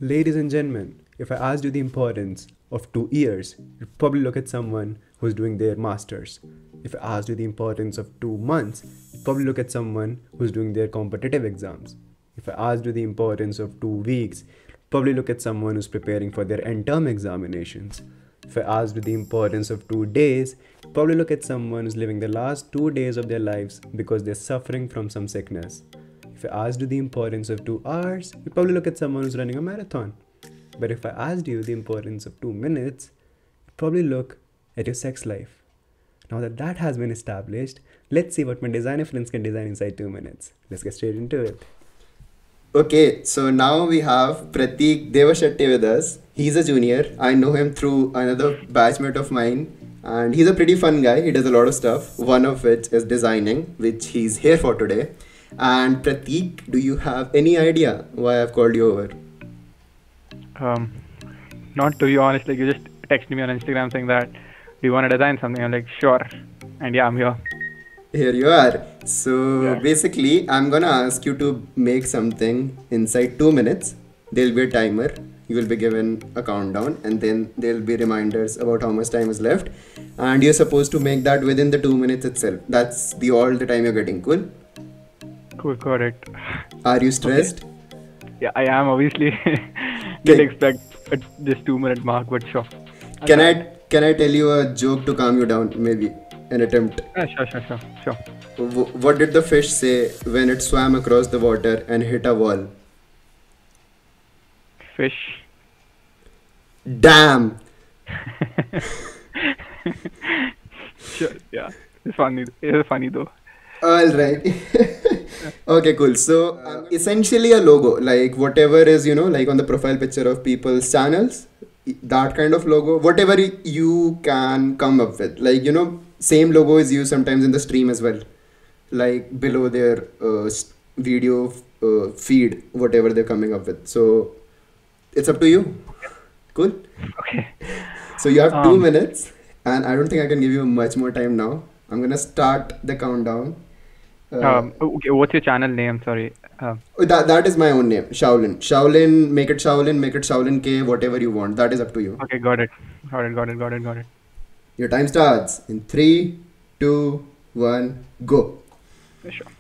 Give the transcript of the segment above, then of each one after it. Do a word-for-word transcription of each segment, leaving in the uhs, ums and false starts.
Ladies and gentlemen, if I asked you the importance of two years, you'd probably look at someone who's doing their masters. If I asked you the importance of two months, you'd probably look at someone who's doing their competitive exams. If I asked you the importance of two weeks, you'd probably look at someone who's preparing for their end term examinations. If I asked you the importance of two days, you'd probably look at someone who's living the last two days of their lives because they're suffering from some sickness. If I asked you the importance of two hours, you'd probably look at someone who's running a marathon. But if I asked you the importance of two minutes, you'd probably look at your sex life. Now that that has been established, let's see what my designer friends can design inside two minutes. Let's get straight into it. Okay, so now we have Prateek Devashetti with us. He's a junior. I know him through another batchmate of mine. And he's a pretty fun guy. He does a lot of stuff. One of which is designing, which he's here for today. And Prateek, do you have any idea why I've called you over? Um, not to be honest, like you just texted me on Instagram saying that, do you want to design something? I'm like, sure. And yeah, I'm here. Here you are. So Yeah. basically, I'm gonna ask you to make something inside two minutes. There'll be a timer. You will be given a countdown, and then there'll be reminders about how much time is left. And you're supposed to make that within the two minutes itself. That's the all the time you're getting. Cool? Cool, got it. Are you stressed? Yeah, I am obviously. Okay. Didn't expect at this two minute mark, but sure. Can I can I tell you a joke to calm you down? Maybe an attempt. Yeah, sure, sure, sure, sure. W- what did the fish say when it swam across the water and hit a wall? Fish. Damn! Sure, yeah. It's funny. It's funny though. All right. Okay, cool. So um, essentially a logo, like whatever is, you know, like on the profile picture of people's channels, that kind of logo, whatever y- you can come up with. Like, you know, same logo is used sometimes in the stream as well. Like below their uh, s- video uh, feed, whatever they're coming up with. So it's up to you. Cool. Okay. So you have two Um, minutes, and I don't think I can give you much more time now. I'm gonna start the countdown. Uh, Um, okay, what's your channel name? Sorry. Uh, that that is my own name, Shaolin. Shaolin, make it Shaolin, make it Shaolin K, whatever you want. That is up to you. okay, got it. Got it, got it, got it, got it. Your time starts in three, two, one, go. Yeah, sure.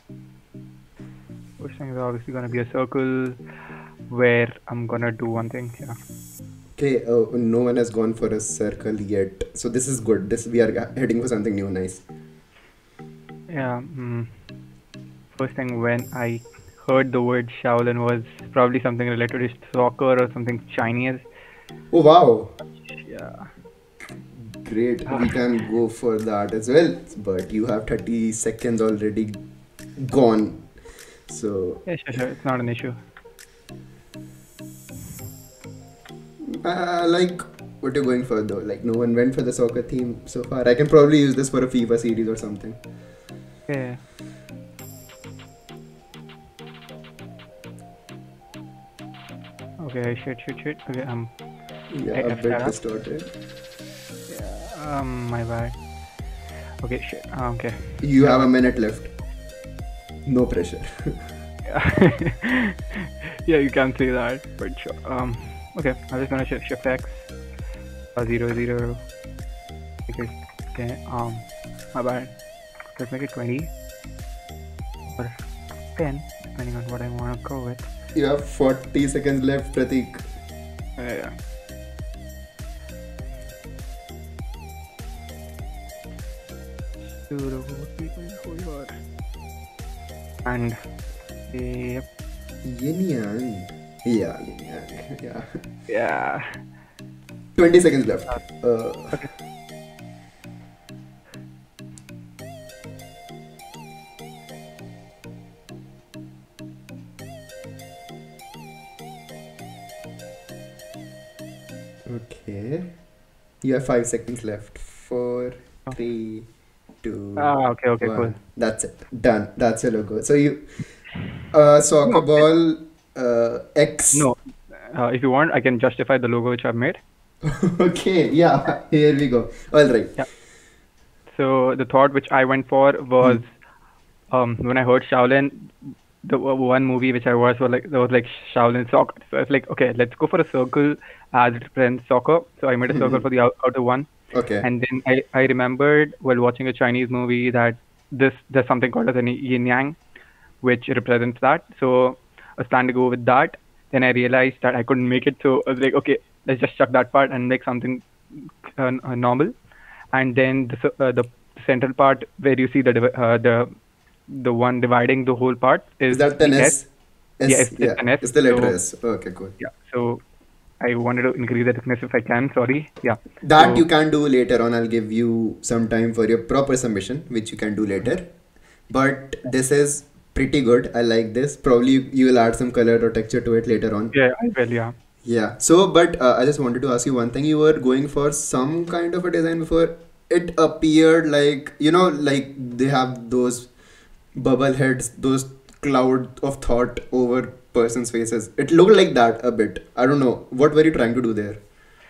First thing is obviously gonna be a circle where I'm gonna do one thing. Yeah. Okay, uh, no one has gone for a circle yet, so this is good. This we are ga- heading for something new, nice. Yeah. Mm, first thing when I heard the word Shaolin was probably something related to soccer or something Chinese. Oh wow, Yeah. great. We can go for that as well, but you have thirty seconds already gone. So Yeah, sure, sure. It's not an issue. Uh, like, what you're going for though? Like, no one went for the soccer theme so far. I can probably use this for a FIFA series or something. Yeah. Okay, shit, shit, shit. Okay, um, Yeah, I a effed bit that up. distorted. um, my bad. Okay, shit. Uh, okay. You have a minute left. No pressure. Yeah, you can say that, but sure. Um, okay, I'm just gonna shift, shift X. Uh, zero zero. Okay, okay. Um, my bad. Let's make it twenty or ten, depending on what I want to go with. You have forty seconds left, Prateek. Yeah, yeah. And yep, Yin Yang. Yeah, Yin Yang. Yeah. yeah. twenty seconds left. Uh, okay. You have five seconds left. Four, three, two, Ah, okay, okay, one. cool. That's it. Done. That's your logo. So you, uh, soccer No, ball, uh, X. no. Uh, if you want, I can justify the logo which I've made. Okay. Yeah. Here we go. All right. Yeah. So the thought which I went for was, Hmm. um, when I heard Shaolin, the o- one movie which I watched was like there was like Shaolin soccer. So I was like, okay, let's go for a circle as it represents soccer. So I made a circle for the out- outer one. Okay. And then I, I remembered while watching a Chinese movie that this there's something called as an yin yang, which represents that. So I was planning to go with that. Then I realized that I couldn't make it. So I was like, okay, let's just chuck that part and make something uh, uh, normal. And then the c- uh, the central part where you see the divi- uh, the the one dividing the whole part is, Is that an the S? S? Yeah, it's, yeah. it's an S. It's the letter So S. Okay, cool. yeah, so I wanted to increase the thickness if I can. Sorry. Yeah. That So you can do later on. I'll give you some time for your proper submission, which you can do later. But this is pretty good. I like this. Probably you, you will add some color or texture to it later on. yeah, I will. Yeah. Yeah. So, but uh, I just wanted to ask you one thing. You were going for some kind of a design before it appeared like, you know, like they have those bubble heads, those cloud of thought over person's faces. It looked like that a bit. I don't know. What were you trying to do there?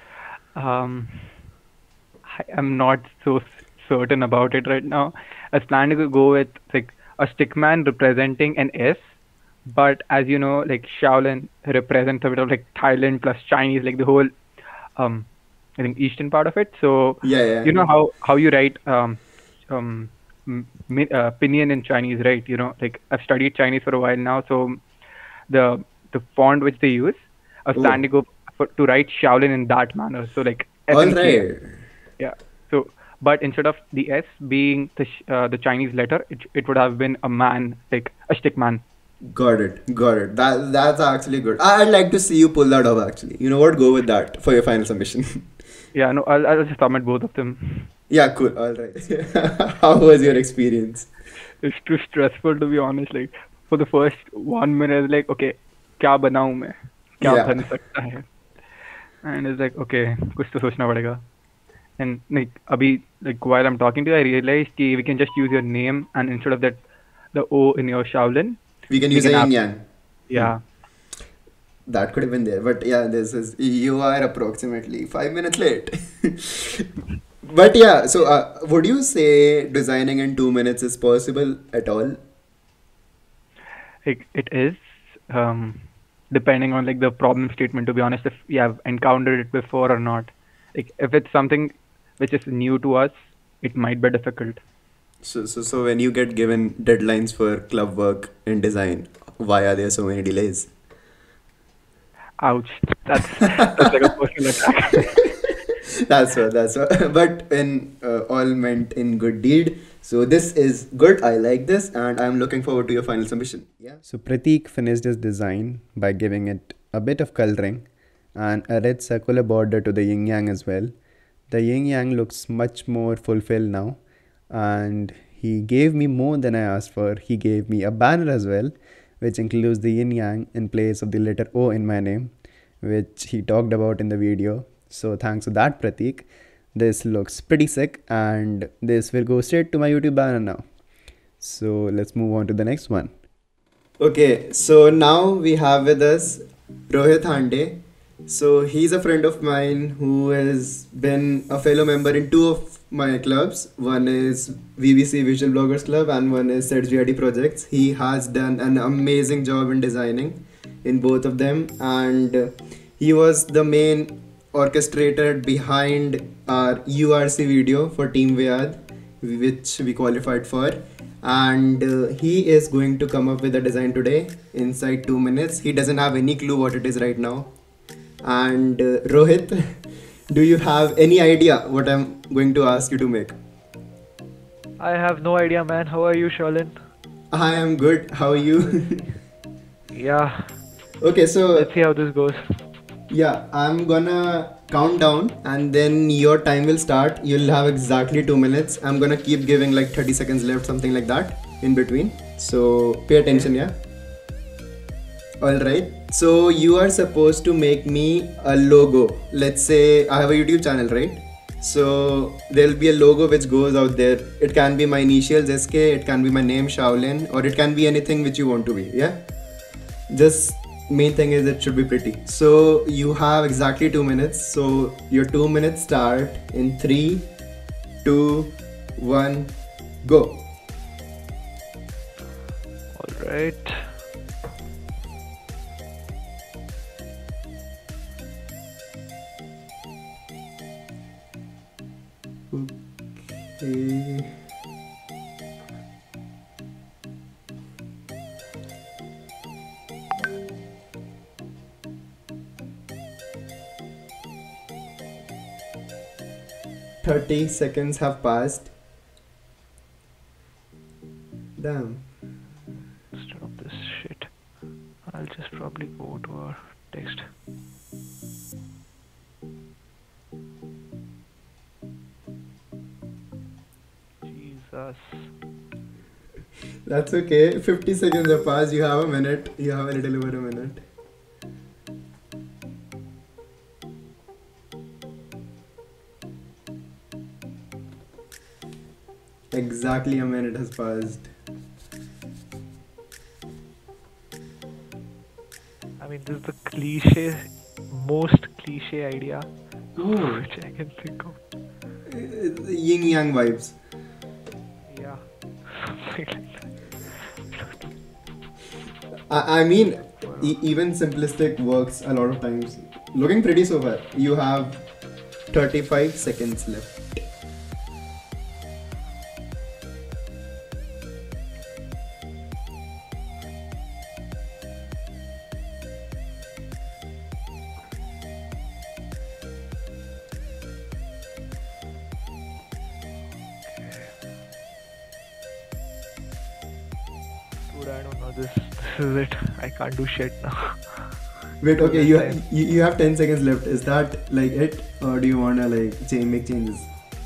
Um, I am not so s- certain about it right now. I was planning to go with like a stickman representing an S, but as you know, like Shaolin represents a bit of like Thailand plus Chinese, like the whole, um, I think Eastern part of it. So Yeah, yeah. you know how how you write um um m- mi- uh, pinyin in Chinese, right? You know, like I've studied Chinese for a while now, so the the font which they use, I was Oh, planning to go for, to write Shaolin in that manner. So like S all and K. right. Yeah. So, but instead of the S being the sh- uh, the Chinese letter, it it would have been a man, like a stick man. Got it. Got it. That that's actually good. I- I'd like to see you pull that off actually. You know what? Go with that for your final submission. Yeah. No, I'll I'll just submit both of them. Yeah, cool. All right. How was your experience? It's too stressful to be honest. Like for the first one minute, I was like, okay, क्या बनाऊं मैं? क्या Yeah. बन सकता है? And it's like, okay, कुछ तो सोचना पड़ेगा. And like abhi, like while I'm talking to you, I realized कि we can just use your name, and instead of that, the O in your Shaolin, We can we use a can yin have, yang. yeah. That could have been there. But yeah, this is you are approximately five minutes late. But yeah, so uh, would you say designing in two minutes is possible at all? It, it is, um, depending on like the problem statement. To be honest, if you have encountered it before or not, like if it's something which is new to us, it might be difficult. So, so, so when you get given deadlines for club work in design, why are there so many delays? Ouch, that's that's like a personal attack. That's what, that's what. But in uh, all meant in good deed. So this is good. I like this, and I'm looking forward to your final submission. Yeah. So Prateek finished his design by giving it a bit of coloring and a red circular border to the yin yang as well. The yin yang looks much more fulfilled now, and he gave me more than I asked for. He gave me a banner as well, which includes the yin yang in place of the letter O in my name, which he talked about in the video. So thanks to that, Prateek. This looks pretty sick, and this will go straight to my YouTube banner now. So let's move on to the next one. Okay, so now we have with us Rohit Hande. So he's a friend of mine who has been a fellow member in two of my clubs. One is V B C Visual Bloggers Club and one is Set G I D Projects. He has done an amazing job in designing in both of them, and he was the main orchestrator behind our U R C video for Team Vyad, which we qualified for. And uh, he is going to come up with a design today inside two minutes. He doesn't have any clue what it is right now. And uh, Rohit, do you have any idea what I'm going to ask you to make? I have no idea, man. How are you, Shalin? I am good. How are you? Yeah, Okay, so let's see how this goes. yeah, I'm gonna count down and then your time will start. You'll have exactly two minutes. I'm gonna keep giving like thirty seconds left, something like that in between. So pay attention, yeah? Alright. So you are supposed to make me a logo. Let's say I have a YouTube channel, right? So there'll be a logo which goes out there. It can be my initials S K, it can be my name Shaolin, or it can be anything which you want to be, yeah? Just main thing is it should be pretty. So you have exactly two minutes. So your two minutes start in three, two, one, go. Alright. Okay. thirty seconds have passed. Damn. Instead of this shit, I'll just probably go to our text. Jesus. That's okay. fifty seconds have passed. You have a minute. You have a little over a minute. Exactly a minute has passed. I mean, this is the cliche, most cliche idea Ooh. which I can think of. Yin yang vibes. Yeah, something like that. I, I mean, e- even simplistic works a lot of times. Looking pretty so far. You have thirty-five seconds left. Dude, I don't know. This, this is it. I can't do shit now. Wait, okay, you, Time. you you have ten seconds left. Is that like it, or do you wanna like change, make changes?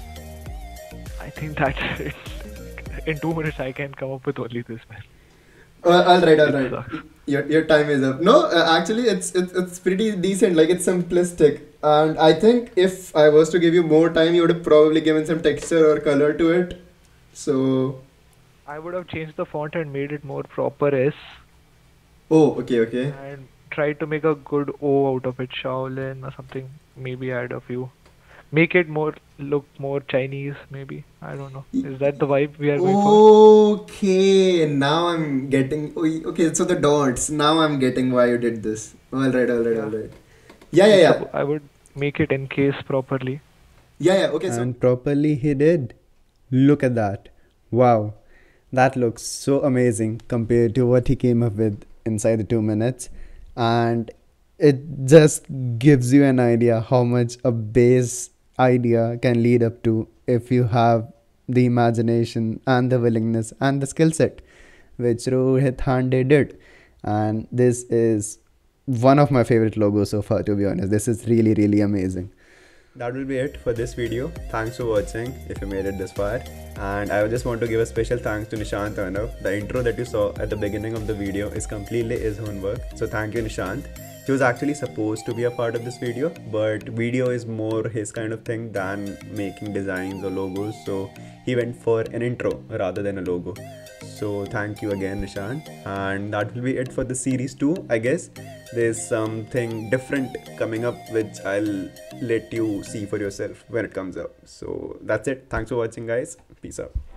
I think that's it. In two minutes, I can come up with only this, man. Uh, all right, all It right. sucks. Your your time is up. No, uh, actually, it's it's it's pretty decent. Like it's simplistic, and I think if I was to give you more time, you would have probably given some texture or color to it. So, I would have changed the font and made it more proper S oh, okay, okay. and tried to make a good O out of it, Shaolin or something. Maybe add a few. Make it more look more Chinese, maybe. I don't know. Is that the vibe we are going for? Okay, now I'm getting. oh, Okay, so the dots. Now I'm getting why you did this. All right, all right, Yeah. all right. Yeah, yeah, yeah, I would make it encase properly. yeah, yeah. Okay, so And properly he did. Look at that. Wow. That looks so amazing compared to what he came up with inside the two minutes. And it just gives you an idea how much a base idea can lead up to if you have the imagination and the willingness and the skill set, which Rohit Hande did. And this is one of my favorite logos so far, to be honest. This is really, really amazing. That will be it for this video. Thanks for watching if you made it this far. And I just want to give a special thanks to Nishant Arnav. The intro that you saw at the beginning of the video is completely his own work. So thank you, Nishant. He was actually supposed to be a part of this video, but video is more his kind of thing than making designs or logos. So he went for an intro rather than a logo. So thank you again, Nishant. And that will be it for the series two, I guess. There's something different coming up which I'll let you see for yourself when it comes out. So that's it. Thanks for watching, guys. Peace out.